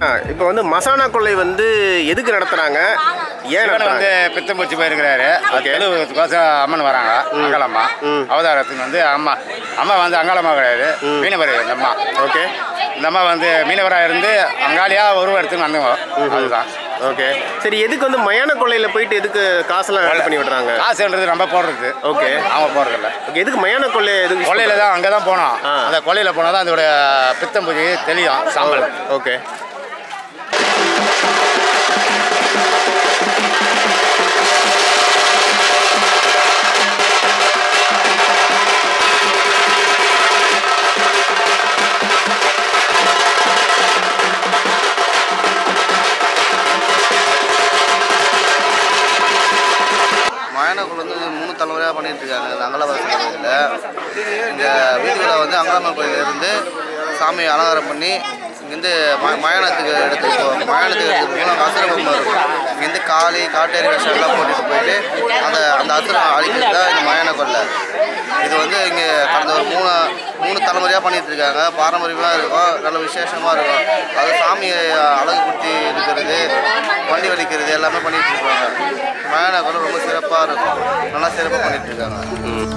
இப்போ வந்து மசானா கொள்ளை வந்து எதுக்கு நடத்துறாங்க? ஏன் வந்து பித்தம் பிடிச்சி போயிருக்கிறாரு. அதுக்கோசம் அம்மன் வராங்க. அங்காளம்மா அவதாரத்துக்கு வந்து அம்மா வந்து அங்காளம்மா கிடையாது, மீனவர் இந்த அம்மா. ஓகே, இந்த அம்மா வந்து மீனவராக இருந்து அங்காளியா உருவெடுத்துன்னு வந்தவங்க. அதுதான். ஓகே, சரி. எதுக்கு வந்து மயான கொள்ளையில போயிட்டு எதுக்கு காசெல்லாம் வேலை பண்ணி விடுறாங்க? காசுன்றது நம்ம போடுறது. ஓகே, அவங்க போடுறதில்ல. ஓகே, எதுக்கு மயான கொள்ளை? எதுக்கு கொள்ளையில தான் அங்கே தான் போனோம். அந்த கொள்ளையில் போனால் தான் அதோட பித்தம் பூஜை தெரியும் சாம்பல். ஓகே, மயானக்குள்ள வந்து 3 தலைமுறையாக பண்ணிட்டு இருக்காங்க. இந்த அங்காளம்மன் கோயிலில் இந்த வீதியில் வந்து அங்காளம்மன் கோயிலிருந்து சாமியை அலங்காரம் பண்ணி இங்கேருந்து மயானத்துக்கு எடுத்துகிட்டு போனால் அசுர பொம்மை இருக்கும். இங்கேருந்து காட்டேரி விஷம் எல்லாம் போட்டுட்டு போயிட்டு அந்த அசுரம் அழிக்கிறது தான் இந்த மயான கொள்ளை. இது வந்து இங்கே கடந்த ஒரு மூணு தலைமுறையாக பண்ணிகிட்டு இருக்காங்க. பாரம்பரியமாக இருக்கும், நல்ல விசேஷமாக இருக்கும். அது சாமியை அழகுபடுத்தி இருக்கிறது, வண்டி வலிக்கிறது எல்லாமே பண்ணிகிட்டு இருக்காங்க. மயான கொள்ளை ரொம்ப சிறப்பாக இருக்கும், நல்லா சிறப்பாக பண்ணிகிட்டு இருக்காங்க.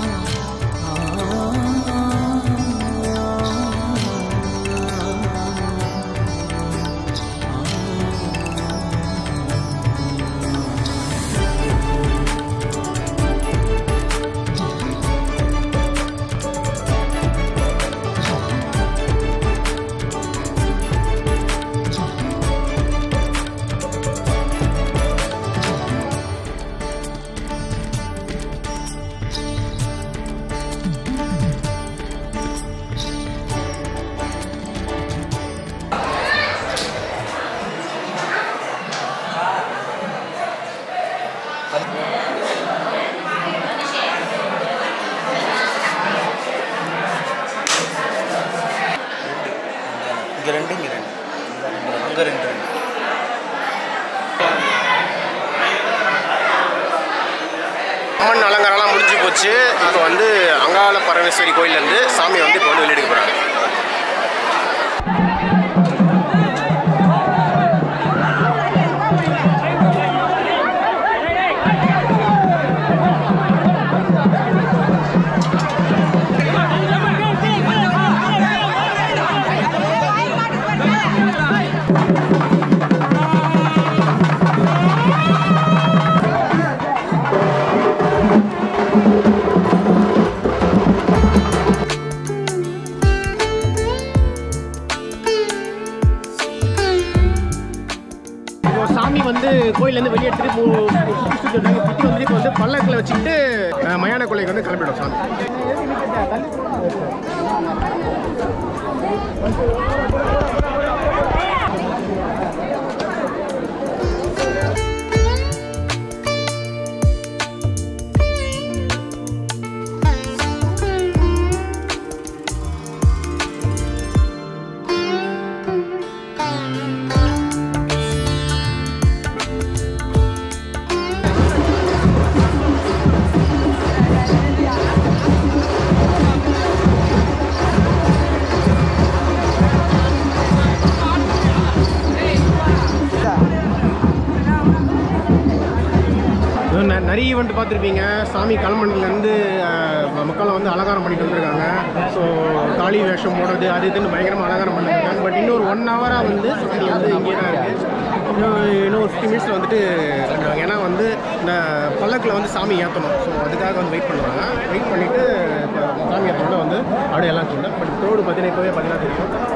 அம்மன் அலங்காரம்லாம் முடிஞ்சு போச்சு. இப்போ வந்து அங்காள பரமேஸ்வரி கோயிலேருந்து சாமியை வந்து இப்போ வந்து வெளியெடுக்க போகிறாங்க. சாமி வந்து கோயிலேருந்து வெளியே எடுத்துட்டு சுற்றி வந்து இப்போ வந்து பல்லக்கில் வச்சுக்கிட்டு மயான கொள்ளைக்கு வந்து கிளம்பிடும் சாமி. நிறைய ஈவெண்ட் பார்த்துருப்பீங்க. சாமி கிளம்புலேருந்து மக்களை வந்து அலங்காரம் பண்ணிட்டு வந்திருக்காங்க. ஸோ காளி வேஷம் போடுறது அது இதுன்னு பயங்கரமாக அலங்காரம் பண்ணியிருக்காங்க. பட் இன்னொரு 1 ஹவராக வந்து சாமி வந்து இங்கே தான் இருக்குது. இன்னும் ஒரு 50 மினிட்ஸில் வந்துட்டு பண்ணுவாங்க. ஏன்னா வந்து இந்த பல்லக்கில் வந்து சாமி ஏற்றணும். ஸோ அதுக்காக வந்து வெயிட் பண்ணுவாங்க. வெயிட் பண்ணிவிட்டு இப்போ சாமி ஏற்றோட வந்து அப்படியே எல்லாம் சொன்னேன். பட் ரோடு பார்த்தீங்கன்னா இப்போவே பார்த்தீங்கன்னா தெரியும்.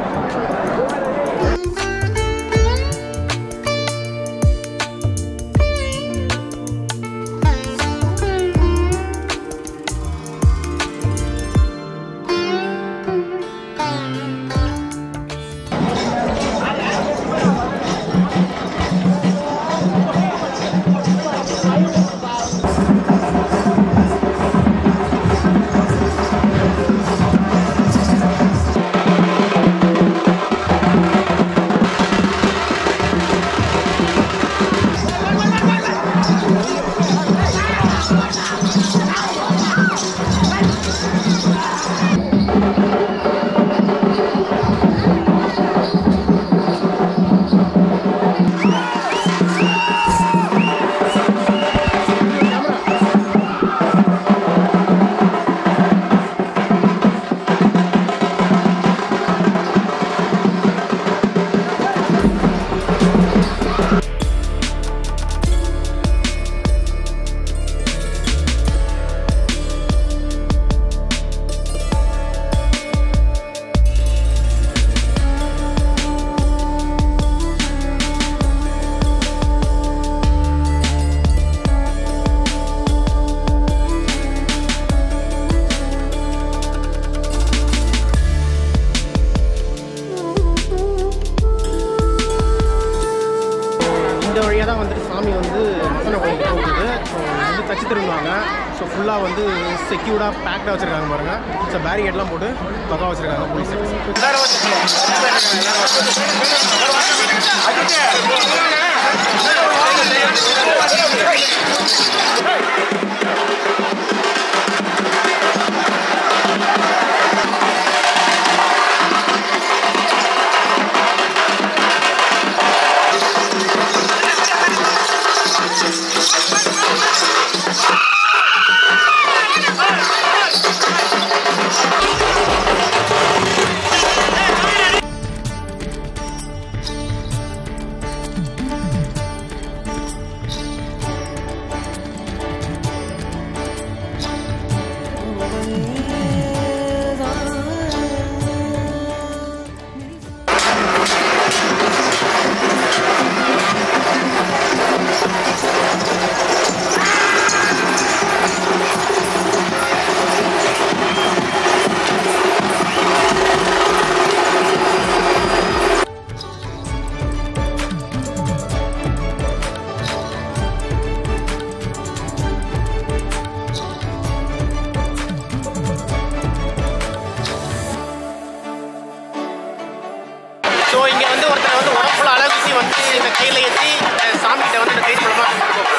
மசனை கோயிலுக்கு போகுது. ஸோ இது வந்து தச்சு திரும்புவாங்க. ஸோ ஃபுல்லாக வந்து செக்யூர்டாக பேக்டாக வச்சுருக்காங்க பாருங்கள். ஸோ பேரிகேட்லாம் போட்டு பக்கம் வச்சுருக்காங்க போலீஸ். ஸோ இங்கே வந்து ஒருத்தர் வந்து உடம்புல அழகுசி வந்து இந்த கையில் ஏற்றி சாமிகிட்ட வந்து இந்த கை மூலமாக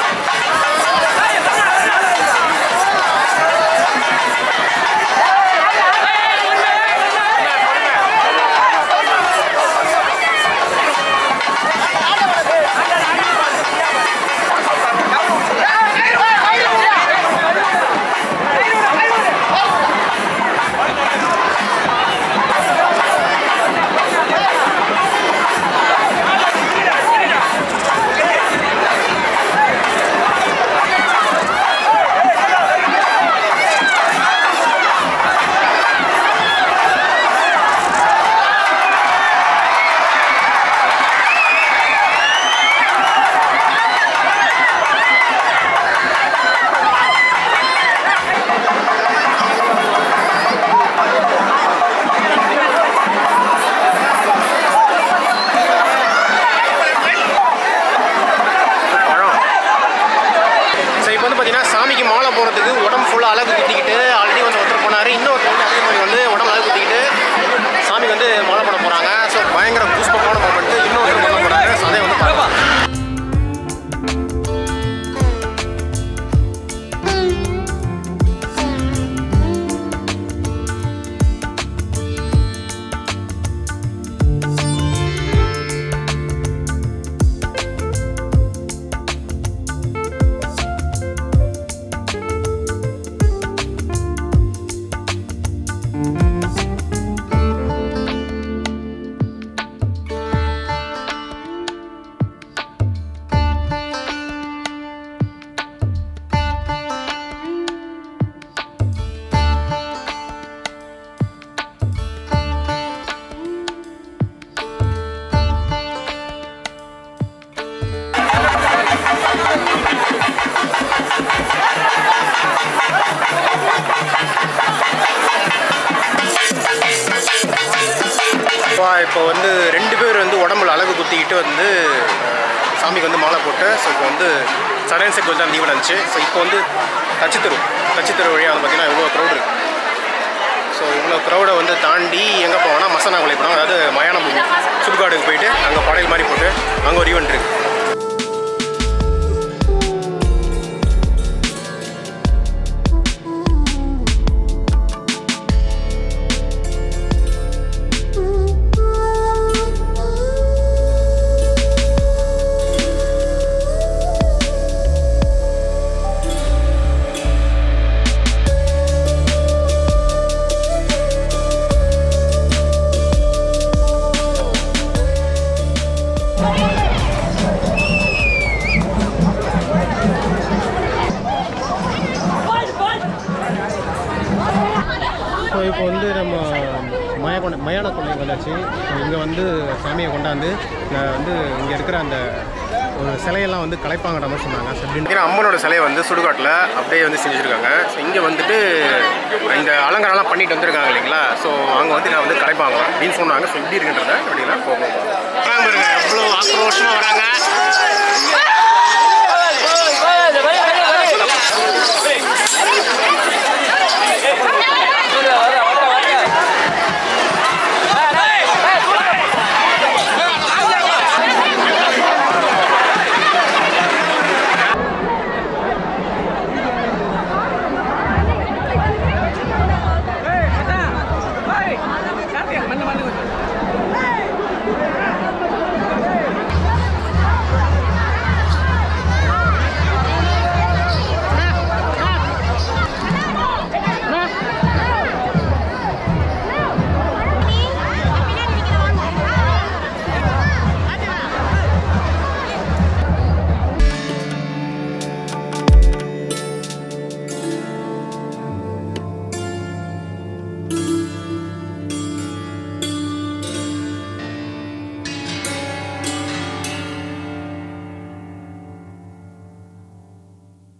சாமிக்கு மாலை போகிறதுக்கு உடம்பு ஃபுல்லாக அழகு குத்திக்கிட்டு ஆல்ரெடி வந்து ஒருத்தர் போனார். இன்னொருத்தர் வந்து அதே மாதிரி வந்து உடம்பு அழகு குத்திக்கிட்டு சாமிக்கு வந்து மாலை போட போகிறாங்க. ஸோ பயங்கர புஷ்பமான மூமெண்ட்டு. இன்னொருத்தர் பண்ண போகிறாங்க. ஸோ அதே வந்து பார்க்கலாம். இப்போ வந்து 2 பேர் வந்து உடம்புல அழகு குத்திக்கிட்டு வந்து சாமிக்கு வந்து மாலை போட்டு ஸோ இப்போ வந்து சரண் செக் தான் லீவ் இருந்துச்சு. ஸோ இப்போ வந்து தச்சுத்தெரு வழியாக வந்து பார்த்திங்கன்னா இவ்வளோ க்ரௌட் இருக்குது. ஸோ இவ்வளோ க்ரௌடை வந்து தாண்டி எங்கே போவோம்னா மசனா கோயில் போனோம். அதாவது மயான பூமி சுடுகாடுக்கு போயிட்டு அங்கே படையல் மாதிரி போட்டு அங்கே ஒரு ஈவெண்ட் இருக்குது. இப்போ வந்து நம்ம மயான கொள்ளைக்கு வந்தாச்சு. இங்கே வந்து சாமியை கொண்டாந்து வந்து இங்கே இருக்கிற அந்த ஒரு சிலையெல்லாம் வந்து கலைப்பாங்கன்ற மாதிரி சொன்னாங்க. ஸோ அப்படின்னு அம்மனோட சிலையை வந்து சுடுகாட்டில் அப்படியே வந்து செஞ்சுருக்காங்க. ஸோ இங்கே வந்துட்டு இந்த அலங்காரம்லாம் பண்ணிட்டு வந்துருக்காங்க இல்லைங்களா. ஸோ அங்கே வந்து நான் வந்து கலைப்பாங்க அப்படின்னு சொன்னாங்க. ஸோ இப்படி இருக்குன்றத அப்படின்னா போகும் பாருங்க எவ்வளோ ஆக்ரோஷமாக வராங்க.